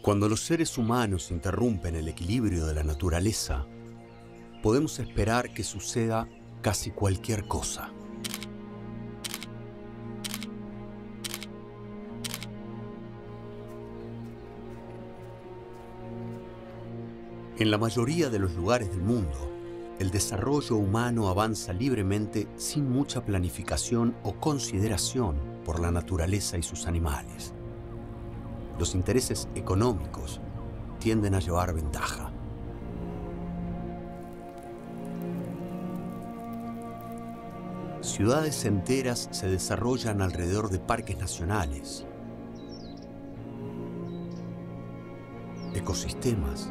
Cuando los seres humanos interrumpen el equilibrio de la naturaleza, podemos esperar que suceda casi cualquier cosa. En la mayoría de los lugares del mundo, el desarrollo humano avanza libremente sin mucha planificación o consideración por la naturaleza y sus animales. Los intereses económicos tienden a llevar ventaja. Ciudades enteras se desarrollan alrededor de parques nacionales, ecosistemas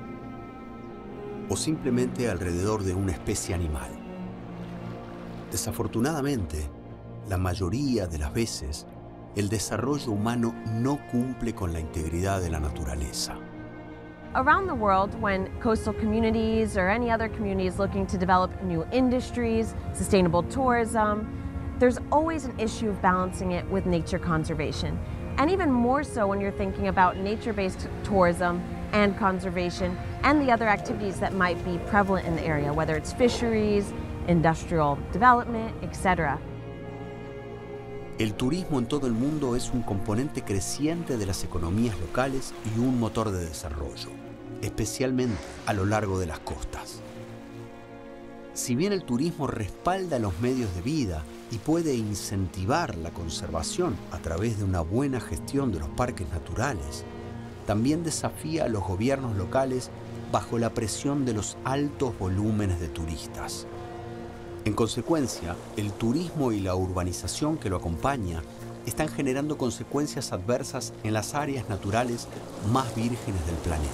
o simplemente alrededor de una especie animal. Desafortunadamente, la mayoría de las veces, el desarrollo humano no cumple con la integridad de la naturaleza. Around the world, when coastal communities or any other community is looking to develop new industries, sustainable tourism, there's always an issue of balancing it with nature conservation. And even more so when you're thinking about nature-based tourism and conservation and the other activities that might be prevalent in the area, whether it's fisheries, industrial development, etc. El turismo en todo el mundo es un componente creciente de las economías locales y un motor de desarrollo, especialmente a lo largo de las costas. Si bien el turismo respalda los medios de vida y puede incentivar la conservación a través de una buena gestión de los parques naturales, también desafía a los gobiernos locales bajo la presión de los altos volúmenes de turistas. En consecuencia, el turismo y la urbanización que lo acompaña están generando consecuencias adversas en las áreas naturales más vírgenes del planeta.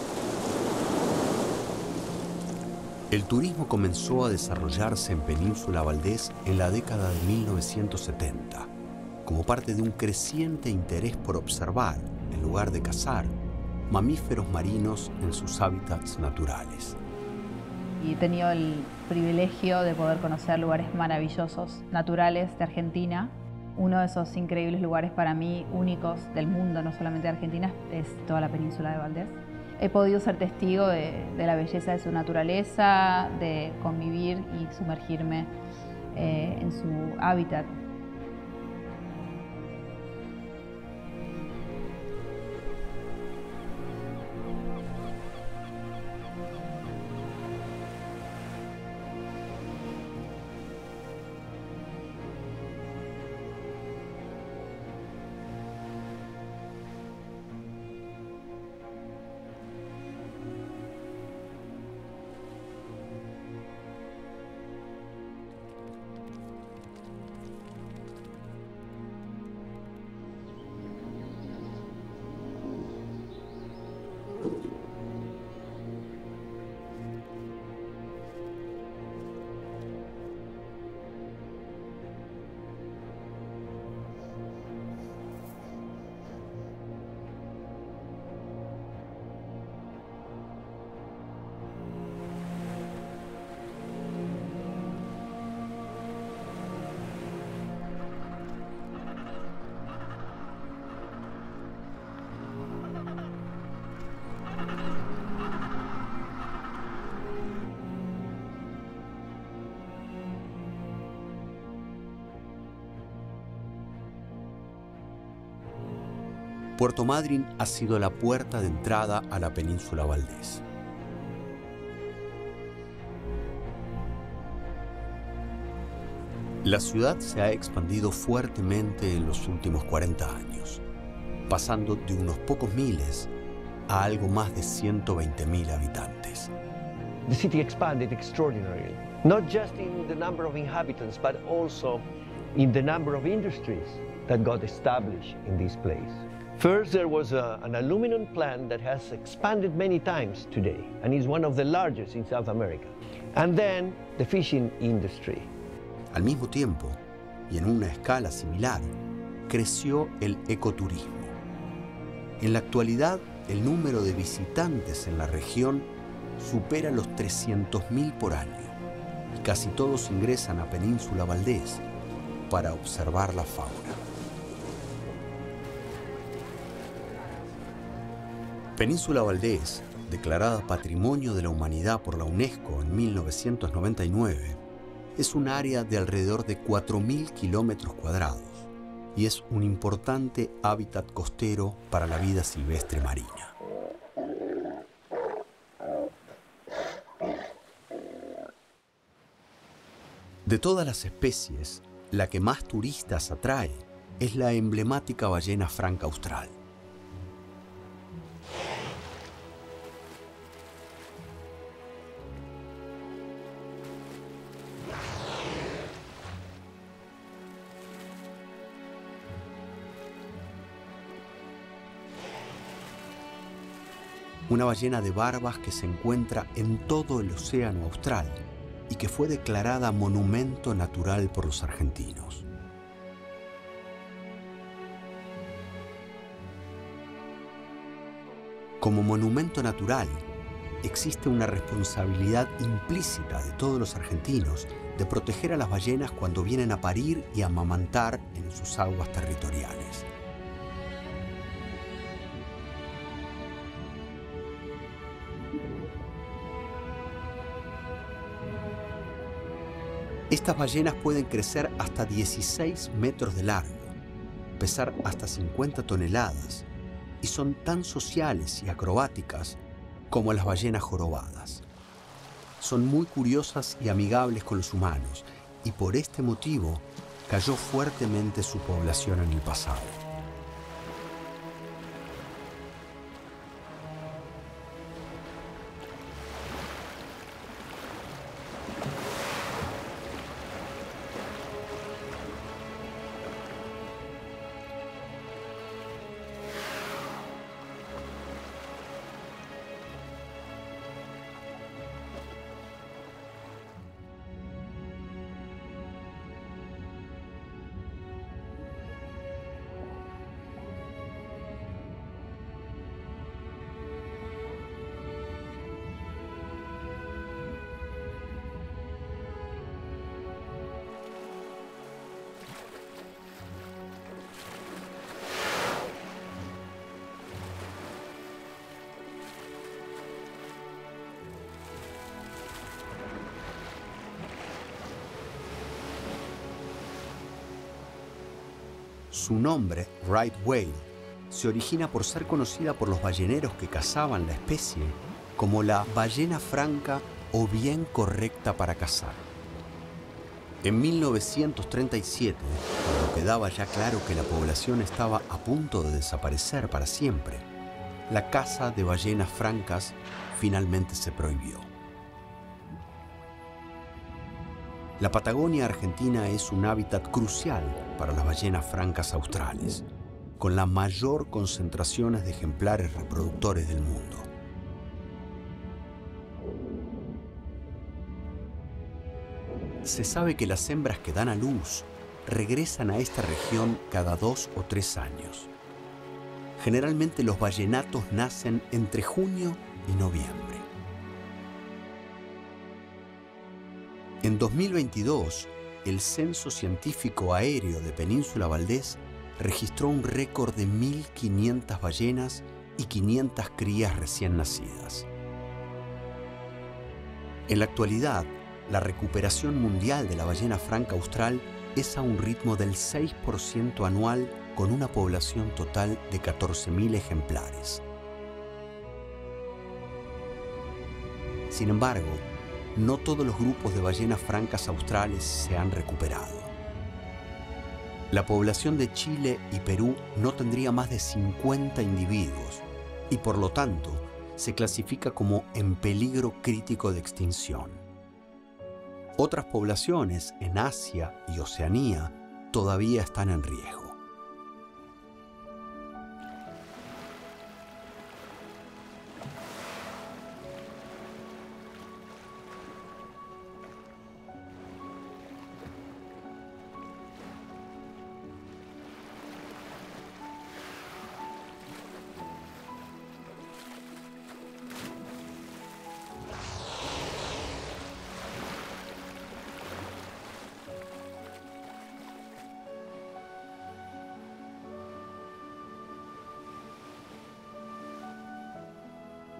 El turismo comenzó a desarrollarse en Península Valdés en la década de 1970, como parte de un creciente interés por observar, en lugar de cazar, mamíferos marinos en sus hábitats naturales. Y he tenido el privilegio de poder conocer lugares maravillosos, naturales de Argentina. Uno de esos increíbles lugares para mí únicos del mundo, no solamente de Argentina, es toda la península de Valdés. He podido ser testigo de la belleza de su naturaleza, de convivir y sumergirme en su hábitat. Puerto Madryn ha sido la puerta de entrada a la península Valdés. La ciudad se ha expandido fuertemente en los últimos 40 años, pasando de unos pocos miles a algo más de 120.000 habitantes. The city expanded extraordinarily, not just in the number of inhabitants, but also in the number of industries that got established in this place. First, there was an aluminum plant that has expanded many times today and is one of the largest in South America. And then the fishing industry. Al mismo tiempo, y en una escala similar, creció el ecoturismo. En la actualidad, el número de visitantes en la región supera los 300.000 por año, y casi todos ingresan a Península Valdés para observar la fauna. Península Valdés, declarada Patrimonio de la Humanidad por la UNESCO en 1999, es un área de alrededor de 4.000 kilómetros cuadrados y es un importante hábitat costero para la vida silvestre marina. De todas las especies, la que más turistas atrae es la emblemática ballena franca austral. Una ballena de barbas que se encuentra en todo el océano austral y que fue declarada monumento natural por los argentinos. Como monumento natural, existe una responsabilidad implícita de todos los argentinos de proteger a las ballenas cuando vienen a parir y a amamantar en sus aguas territoriales. Estas ballenas pueden crecer hasta 16 metros de largo, pesar hasta 50 toneladas y son tan sociales y acrobáticas como las ballenas jorobadas. Son muy curiosas y amigables con los humanos y por este motivo cayó fuertemente su población en el pasado. Su nombre, right whale, se origina por ser conocida por los balleneros que cazaban la especie como la ballena franca o bien correcta para cazar. En 1937, cuando quedaba ya claro que la población estaba a punto de desaparecer para siempre, la caza de ballenas francas finalmente se prohibió. La Patagonia argentina es un hábitat crucial para las ballenas francas australes, con las mayor concentraciones de ejemplares reproductores del mundo. Se sabe que las hembras que dan a luz regresan a esta región cada 2 o 3 años. Generalmente los ballenatos nacen entre junio y noviembre. En 2022, el Censo Científico Aéreo de Península Valdés registró un récord de 1.500 ballenas y 500 crías recién nacidas. En la actualidad, la recuperación mundial de la ballena franca austral es a un ritmo del 6% anual con una población total de 14.000 ejemplares. Sin embargo, no todos los grupos de ballenas francas australes se han recuperado. La población de Chile y Perú no tendría más de 50 individuos y por lo tanto se clasifica como en peligro crítico de extinción. Otras poblaciones en Asia y Oceanía todavía están en riesgo.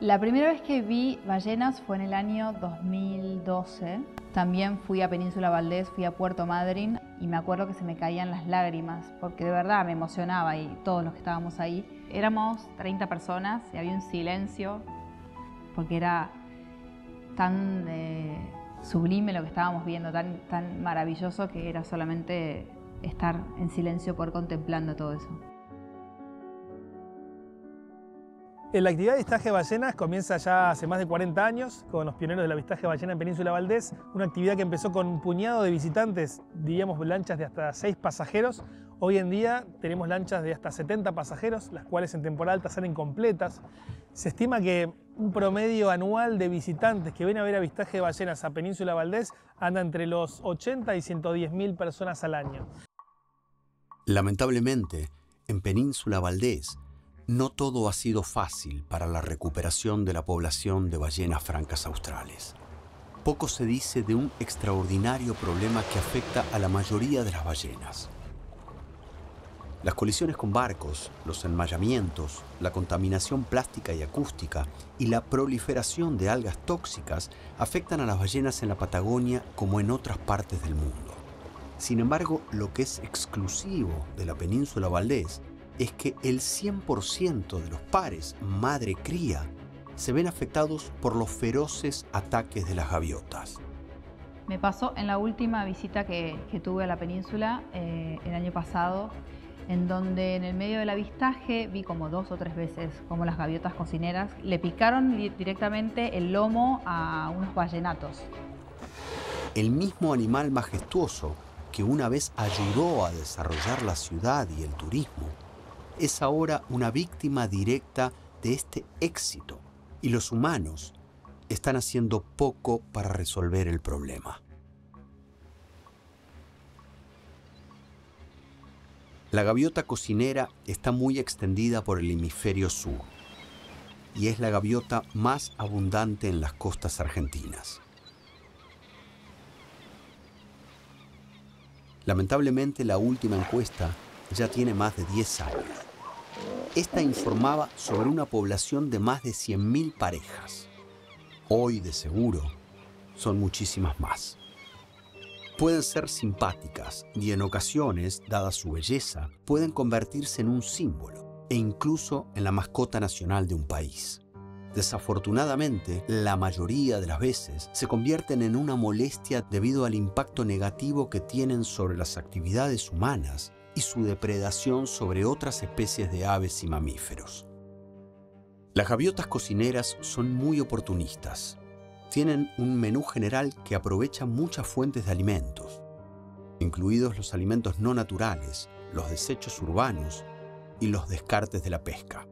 La primera vez que vi ballenas fue en el año 2012. También fui a Península Valdés, fui a Puerto Madryn y me acuerdo que se me caían las lágrimas porque de verdad me emocionaba y todos los que estábamos ahí. Éramos 30 personas y había un silencio porque era tan sublime lo que estábamos viendo, tan maravilloso que era solamente estar en silencio por contemplando todo eso. La actividad de avistaje de ballenas comienza ya hace más de 40 años con los pioneros del avistaje de ballena en Península Valdés, una actividad que empezó con un puñado de visitantes, diríamos lanchas de hasta 6 pasajeros. Hoy en día tenemos lanchas de hasta 70 pasajeros, las cuales en temporada alta salen completas. Se estima que un promedio anual de visitantes que ven a ver avistaje de ballenas a Península Valdés anda entre los 80 y 110.000 personas al año. Lamentablemente, en Península Valdés, no todo ha sido fácil para la recuperación de la población de ballenas francas australes. Poco se dice de un extraordinario problema que afecta a la mayoría de las ballenas. Las colisiones con barcos, los enmayamientos, la contaminación plástica y acústica y la proliferación de algas tóxicas afectan a las ballenas en la Patagonia como en otras partes del mundo. Sin embargo, lo que es exclusivo de la Península Valdés es que el 100% de los pares madre-cría se ven afectados por los feroces ataques de las gaviotas. Me pasó en la última visita que tuve a la península el año pasado, en donde en el medio del avistaje vi como 2 o 3 veces como las gaviotas cocineras le picaron directamente el lomo a unos ballenatos. El mismo animal majestuoso que una vez ayudó a desarrollar la ciudad y el turismo, es ahora una víctima directa de este éxito y los humanos están haciendo poco para resolver el problema. La gaviota cocinera está muy extendida por el hemisferio sur y es la gaviota más abundante en las costas argentinas. Lamentablemente, la última encuesta ya tiene más de 10 años. Esta informaba sobre una población de más de 100.000 parejas. Hoy, de seguro, son muchísimas más. Pueden ser simpáticas y en ocasiones, dada su belleza, pueden convertirse en un símbolo e incluso en la mascota nacional de un país. Desafortunadamente, la mayoría de las veces se convierten en una molestia debido al impacto negativo que tienen sobre las actividades humanas y su depredación sobre otras especies de aves y mamíferos. Las gaviotas cocineras son muy oportunistas. Tienen un menú general que aprovecha muchas fuentes de alimentos, incluidos los alimentos no naturales, los desechos urbanos y los descartes de la pesca.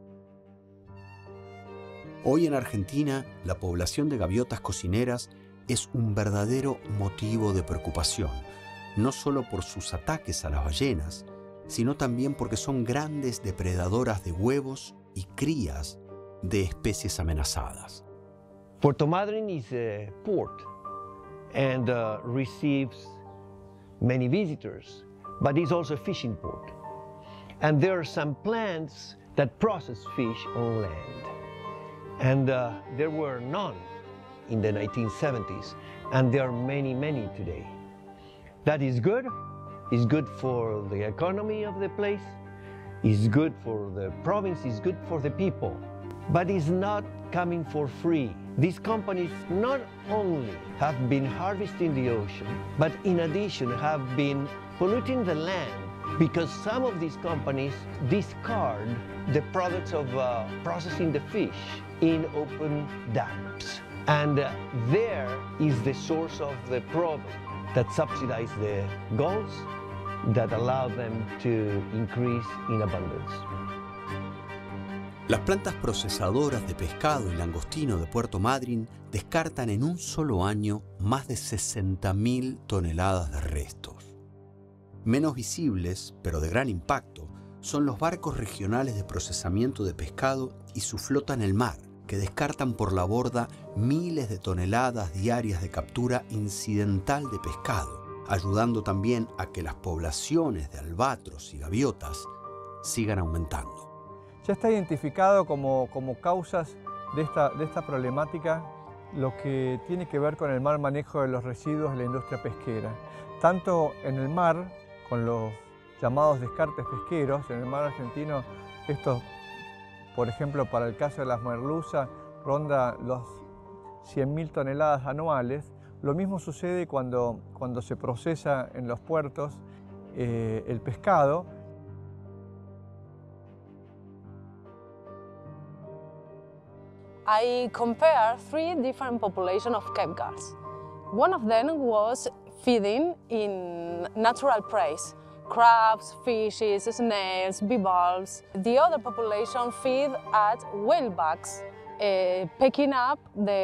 Hoy en Argentina, la población de gaviotas cocineras es un verdadero motivo de preocupación, no solo por sus ataques a las ballenas, sino también porque son grandes depredadoras de huevos y crías de especies amenazadas. Puerto Madryn is a port and receives many visitors, but it's also a fishing port. And there are some plants that process fish on land. And there were none in the 1970s, and there are many, many today. That is good. It's good for the economy of the place. It's good for the province. It's good for the people. But it's not coming for free. These companies not only have been harvesting the ocean, but in addition have been polluting the land because some of these companies discard the products of processing the fish in open dumps. And there is the source of the problem that subsidize the gulls that allow them to increase in abundance. Las plantas procesadoras de pescado y langostino de Puerto Madryn descartan en un solo año más de 60.000 toneladas de restos. Menos visibles, pero de gran impacto, son los barcos regionales de procesamiento de pescado y su flota en el mar, que descartan por la borda miles de toneladas diarias de captura incidental de pescado, ayudando también a que las poblaciones de albatros y gaviotas sigan aumentando. Ya está identificado como causas de esta problemática lo que tiene que ver con el mal manejo de los residuos de la industria pesquera. Tanto en el mar, con los llamados descartes pesqueros, en el mar argentino, esto, por ejemplo, para el caso de las merluzas, ronda los 100.000 toneladas anuales. Lo mismo sucede cuando se procesa en los puertos el pescado. I compared 3 different populations of Cape gulls. One of them was feeding in natural prey, crabs, fishes, snails, bivalves. The other population feed at whalebacks, picking up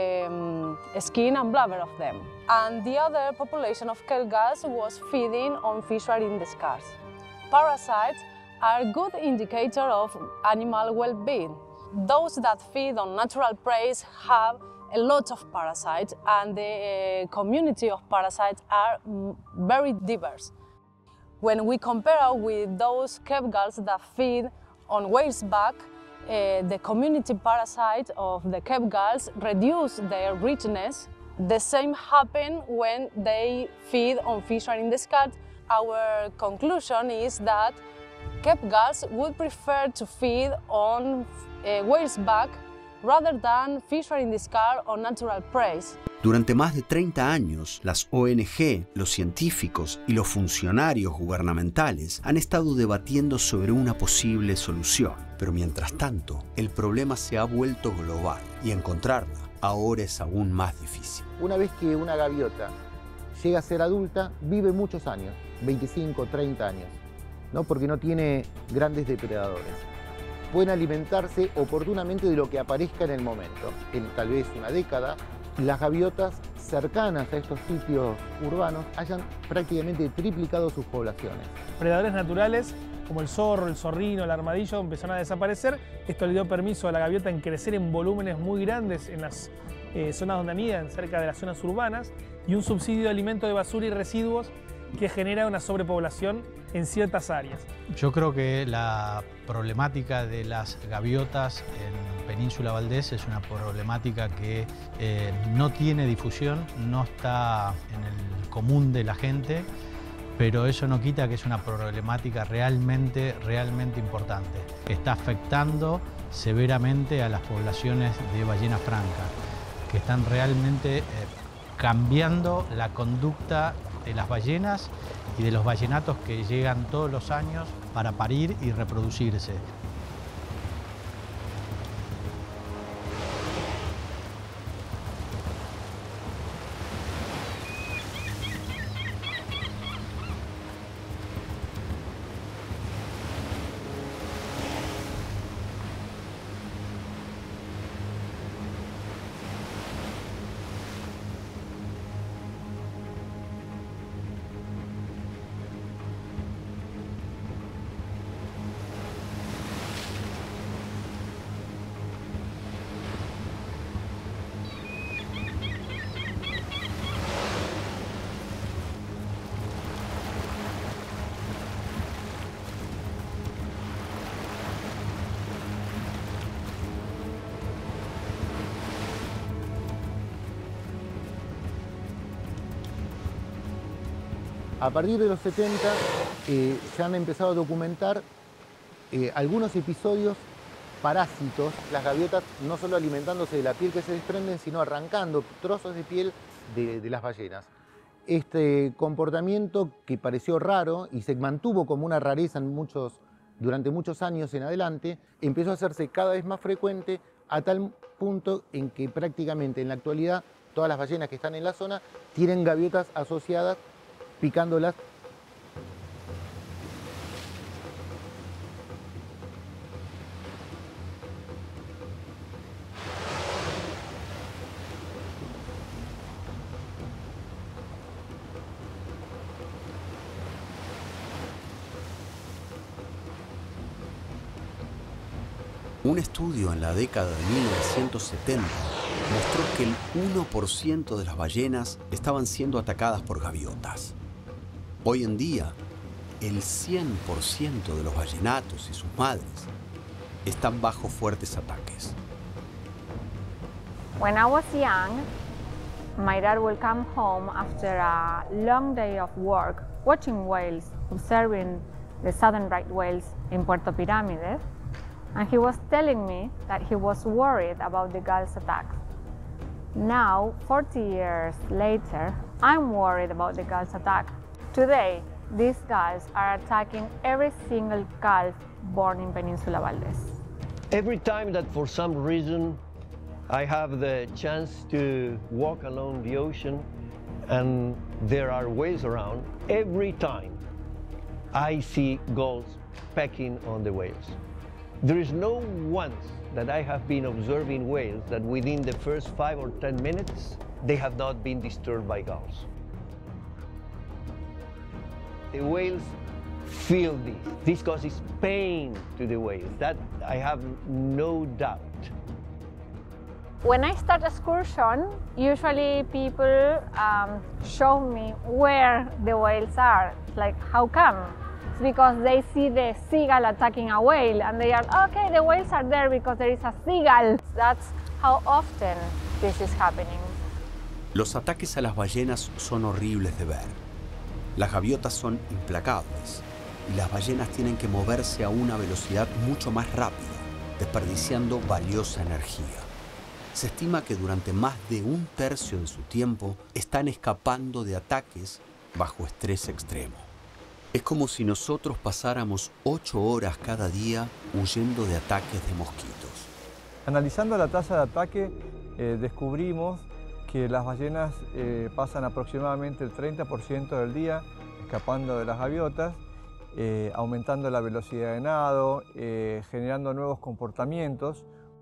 the skin and blubber of them. And the other population of Cape gulls was feeding on fish in discards. Parasites are a good indicator of animal well-being. Those that feed on natural prey have a lot of parasites, and the community of parasites are very diverse. When we compare with those Cape gulls that feed on whaleback, the community parasite of the Cape gulls reduce their richness. The same happens when they feed on fish in discard. Our conclusion is that Cape gulls would prefer to feed on whaleback rather than fish in discard or natural prey. Durante más de 30 años, las ONG, los científicos y los funcionarios gubernamentales han estado debatiendo sobre una posible solución. Pero mientras tanto, el problema se ha vuelto global y encontrarla ahora es aún más difícil. Una vez que una gaviota llega a ser adulta, vive muchos años, 25, 30 años, ¿no? Porque no tiene grandes depredadores. Pueden alimentarse oportunamente de lo que aparezca en el momento, en tal vez una década. Las gaviotas cercanas a estos sitios urbanos hayan prácticamente triplicado sus poblaciones. Predadores naturales como el zorro, el zorrino, el armadillo empezaron a desaparecer. Esto le dio permiso a la gaviota en crecer en volúmenes muy grandes en las zonas donde anidan, cerca de las zonas urbanas, y un subsidio de alimento de basura y residuos que genera una sobrepoblación en ciertas áreas. Yo creo que la problemática de las gaviotas en Península Valdés es una problemática que no tiene difusión, no está en el común de la gente, pero eso no quita que es una problemática realmente importante. Está afectando severamente a las poblaciones de ballena franca, que están realmente cambiando la conducta de las ballenas y de los ballenatos que llegan todos los años para parir y reproducirse. A partir de los 70 se han empezado a documentar algunos episodios parásitos, las gaviotas no solo alimentándose de la piel que se desprenden, sino arrancando trozos de piel de las ballenas. Este comportamiento que pareció raro y se mantuvo como una rareza durante muchos años en adelante, empezó a hacerse cada vez más frecuente a tal punto en que prácticamente en la actualidad todas las ballenas que están en la zona tienen gaviotas asociadas picándolas. Un estudio en la década de 1970 mostró que el 1% de las ballenas estaban siendo atacadas por gaviotas. Hoy en día, el 100% de los ballenatos y sus madres están bajo fuertes ataques. When I was young, my dad will come home after a long day of work, watching whales, observing the southern right whales in Puerto Pirámides, and he was telling me that he was worried about the gulls' attacks. Now, 40 years later, I'm worried about the gulls' attack. Today, these gulls are attacking every single calf born in Peninsula Valdez. Every time that for some reason I have the chance to walk along the ocean and there are whales around, every time I see gulls pecking on the whales. There is no once that I have been observing whales that within the first 5 or 10 minutes, they have not been disturbed by gulls. The whales feel this. This causes pain to the whales. That I have no doubt. When I start excursion, usually people show me where the whales are. Like, how come? It's because they see the seagull attacking a whale and they are, okay, the whales are there because there is a seagull. That's how often this is happening. Los ataques a las ballenas son horribles de ver. Las gaviotas son implacables y las ballenas tienen que moverse a una velocidad mucho más rápida, desperdiciando valiosa energía. Se estima que durante más de un tercio de su tiempo están escapando de ataques bajo estrés extremo. Es como si nosotros pasáramos 8 horas cada día huyendo de ataques de mosquitos. Analizando la tasa de ataque, descubrimos que las ballenas pasan aproximadamente el 30% del día escapando de las gaviotas, aumentando la velocidad de nado, generando nuevos comportamientos.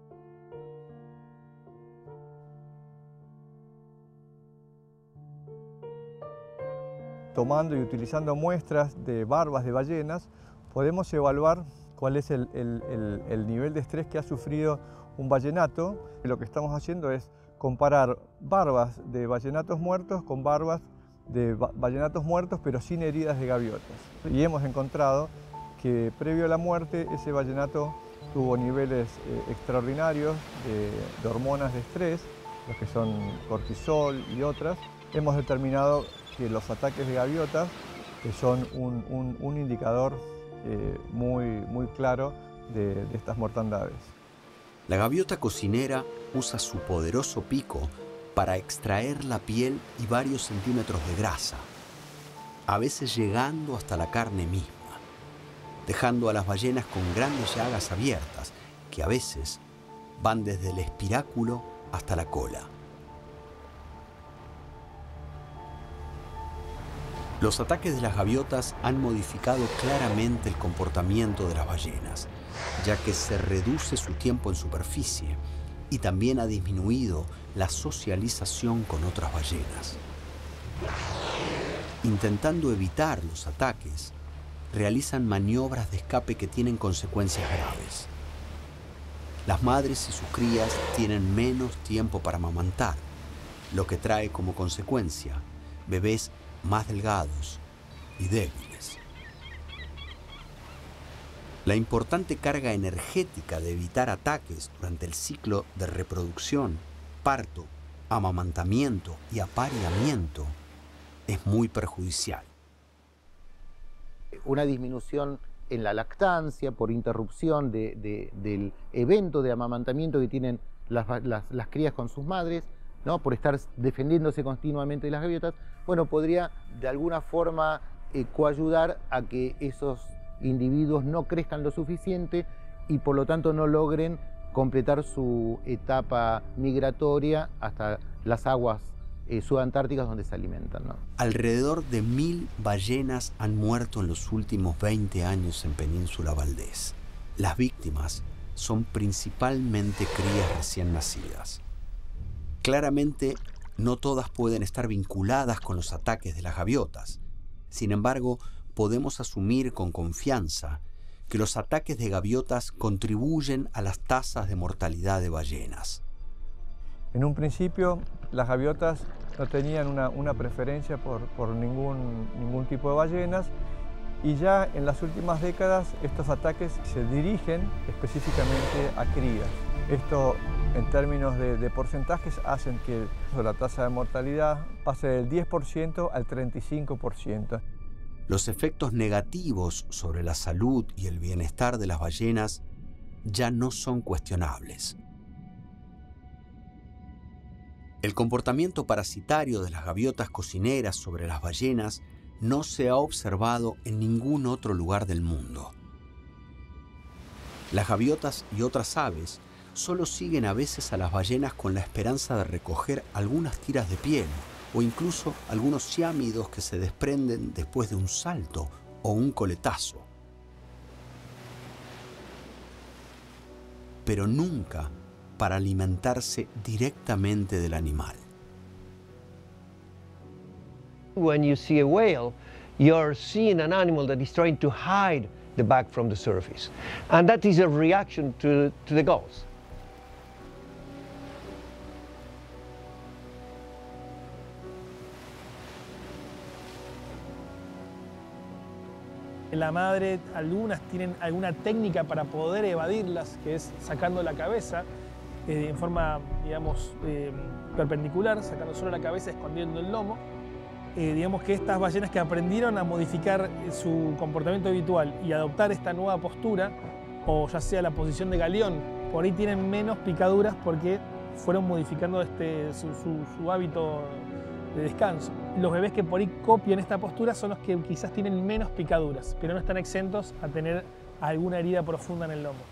Tomando y utilizando muestras de barbas de ballenas, podemos evaluar cuál es el nivel de estrés que ha sufrido un ballenato. Lo que estamos haciendo es comparar barbas de ballenatos muertos con barbas de ballenatos muertos pero sin heridas de gaviotas. Y hemos encontrado que previo a la muerte ese ballenato tuvo niveles extraordinarios de hormonas de estrés, los que son cortisol y otras. Hemos determinado que los ataques de gaviotas son un indicador muy claro de estas mortandades. La gaviota cocinera usa su poderoso pico para extraer la piel y varios centímetros de grasa, a veces llegando hasta la carne misma, dejando a las ballenas con grandes llagas abiertas que a veces van desde el espiráculo hasta la cola. Los ataques de las gaviotas han modificado claramente el comportamiento de las ballenas, ya que se reduce su tiempo en superficie y también ha disminuido la socialización con otras ballenas. Intentando evitar los ataques, realizan maniobras de escape que tienen consecuencias graves. Las madres y sus crías tienen menos tiempo para amamantar, lo que trae como consecuencia bebés más delgados y débiles. La importante carga energética de evitar ataques durante el ciclo de reproducción, parto, amamantamiento y apareamiento es muy perjudicial. Una disminución en la lactancia por interrupción del evento de amamantamiento que tienen las crías con sus madres, ¿no? Por estar defendiéndose continuamente de las gaviotas, bueno, podría de alguna forma coayudar a que esos individuos no crezcan lo suficiente y por lo tanto no logren completar su etapa migratoria hasta las aguas subantárticas donde se alimentan, ¿no? Alrededor de 1000 ballenas han muerto en los últimos 20 años en Península Valdez. Las víctimas son principalmente crías recién nacidas. Claramente, no todas pueden estar vinculadas con los ataques de las gaviotas. Sin embargo, podemos asumir con confianza que los ataques de gaviotas contribuyen a las tasas de mortalidad de ballenas. En un principio, las gaviotas no tenían una preferencia por ningún tipo de ballenas y ya en las últimas décadas estos ataques se dirigen específicamente a crías. Esto en términos de porcentajes, hacen que la tasa de mortalidad pase del 10% al 35%. Los efectos negativos sobre la salud y el bienestar de las ballenas ya no son cuestionables. El comportamiento parasitario de las gaviotas cocineras sobre las ballenas no se ha observado en ningún otro lugar del mundo. Las gaviotas y otras aves solo siguen a veces a las ballenas con la esperanza de recoger algunas tiras de piel o incluso algunos ciámidos que se desprenden después de un salto o un coletazo. Pero nunca para alimentarse directamente del animal. When you see a whale, you're seeing an animal that is trying to hide the back from the surface. And that is a reaction to the gulls. La madre, algunas tienen alguna técnica para poder evadirlas, que es sacando la cabeza en forma, digamos, perpendicular, sacando solo la cabeza, escondiendo el lomo. Digamos que estas ballenas que aprendieron a modificar su comportamiento habitual y adoptar esta nueva postura, o ya sea la posición de galeón, por ahí tienen menos picaduras porque fueron modificando su hábito de descanso. Los bebés que por ahí copian esta postura son los que quizás tienen menos picaduras, pero no están exentos a tener alguna herida profunda en el lomo.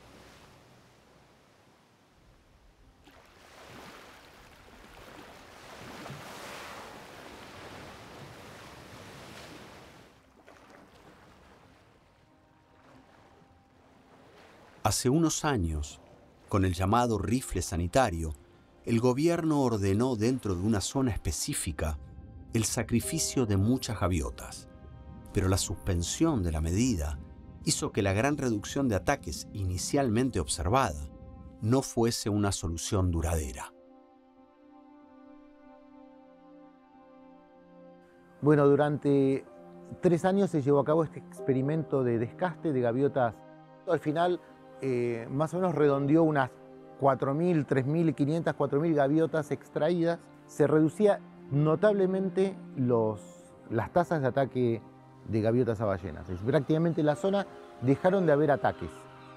Hace unos años, con el llamado rifle sanitario, el gobierno ordenó dentro de una zona específica el sacrificio de muchas gaviotas, pero la suspensión de la medida hizo que la gran reducción de ataques inicialmente observada no fuese una solución duradera. Bueno, durante 3 años se llevó a cabo este experimento de descaste de gaviotas. Al final, más o menos redondeó unas 4.000, 3.500, 4.000 gaviotas extraídas. Se reducía notablemente las tasas de ataque de gaviotas a ballenas. Es decir, prácticamente en la zona dejaron de haber ataques.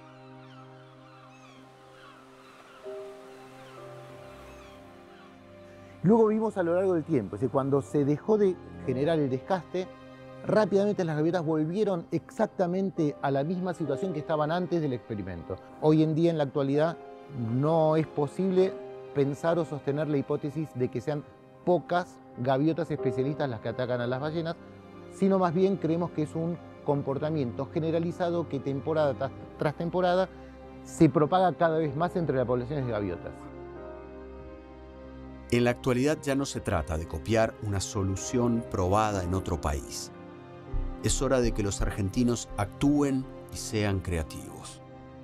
Luego vimos a lo largo del tiempo, es decir, cuando se dejó de generar el descaste, rápidamente las gaviotas volvieron exactamente a la misma situación que estaban antes del experimento. Hoy en día, en la actualidad, no es posible pensar o sostener la hipótesis de que sean pocas gaviotas especialistas las que atacan a las ballenas, sino más bien creemos que es un comportamiento generalizado que temporada tras temporada se propaga cada vez más entre las poblaciones de gaviotas. En la actualidad ya no se trata de copiar una solución probada en otro país. Es hora de que los argentinos actúen y sean creativos.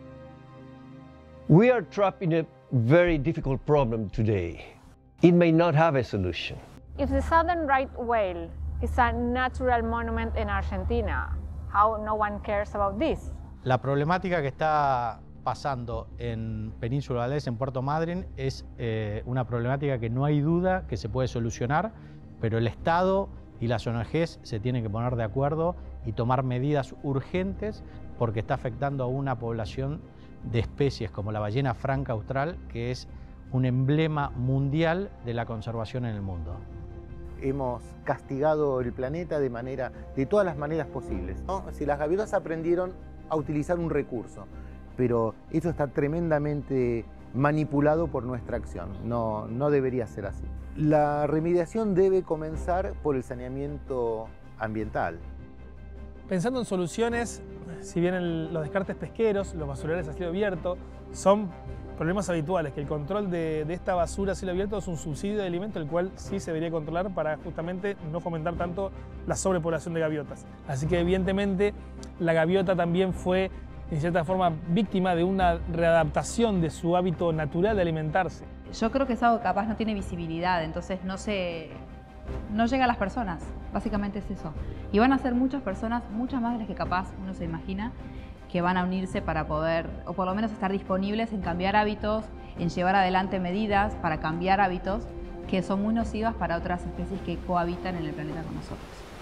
We are trapped in a very difficult problem today. It may not have a solution. If the southern right whale is a natural monument in Argentina, how no one cares about this? La problemática que está pasando en Península Valdés, en Puerto Madryn, es una problemática que no hay duda que se puede solucionar, pero el Estado y las ONGs se tienen que poner de acuerdo y tomar medidas urgentes porque está afectando a una población de especies como la ballena franca austral, que es un emblema mundial de la conservación en el mundo. Hemos castigado el planeta de todas las maneras posibles, ¿no? Si las gaviotas aprendieron a utilizar un recurso, pero eso está tremendamente manipulado por nuestra acción. No debería ser así. La remediación debe comenzar por el saneamiento ambiental. Pensando en soluciones, si bien los descartes pesqueros, los basurales a cielo abierto, son problemas habituales, que el control de esta basura a cielo abierto es un subsidio de alimento, el cual sí se debería controlar para justamente no fomentar tanto la sobrepoblación de gaviotas. Así que evidentemente la gaviota también fue en cierta forma víctima de una readaptación de su hábito natural de alimentarse. Yo creo que es algo que capaz no tiene visibilidad, entonces no llega a las personas, básicamente es eso. Y van a ser muchas personas, muchas más de las que capaz uno se imagina, que van a unirse para poder, o por lo menos estar disponibles en cambiar hábitos, en llevar adelante medidas para cambiar hábitos que son muy nocivas para otras especies que cohabitan en el planeta con nosotros.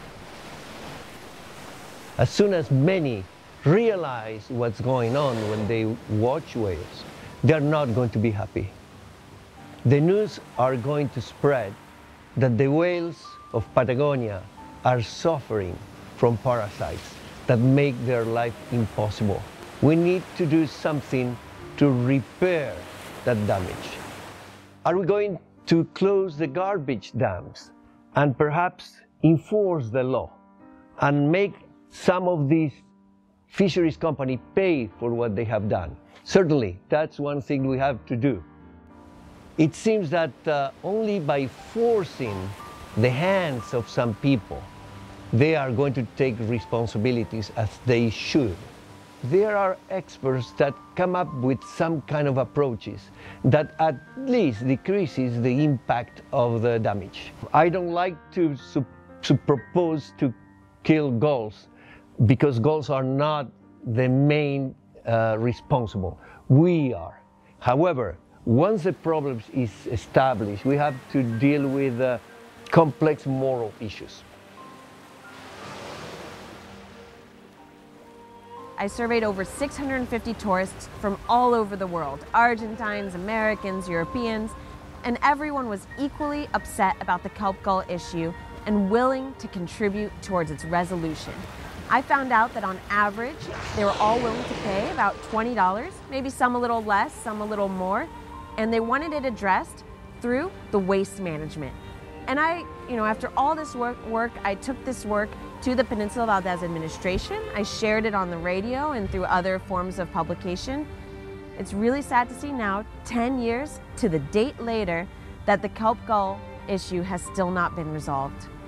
As soon as many realize what's going on when they watch whales, they're not going to be happy. The news are going to spread that the whales of Patagonia are suffering from parasites that make their life impossible. We need to do something to repair that damage. Are we going to close the garbage dams and perhaps enforce the law and make some of these fisheries companies pay for what they have done? Certainly, that's one thing we have to do. It seems that only by forcing the hands of some people, they are going to take responsibilities as they should. There are experts that come up with some kind of approaches that at least decreases the impact of the damage. I don't like to propose to kill gulls because gulls are not the main responsible. We are. However, once the problem is established, we have to deal with complex moral issues. I surveyed over 650 tourists from all over the world, Argentines, Americans, Europeans, and everyone was equally upset about the kelp gull issue and willing to contribute towards its resolution. I found out that on average, they were all willing to pay about $20, maybe some a little less, some a little more, and they wanted it addressed through the waste management. And after all this work, I took this work to the Peninsula Valdez administration. I shared it on the radio and through other forms of publication. It's really sad to see now, 10 years to the date later, that the kelp gull issue has still not been resolved.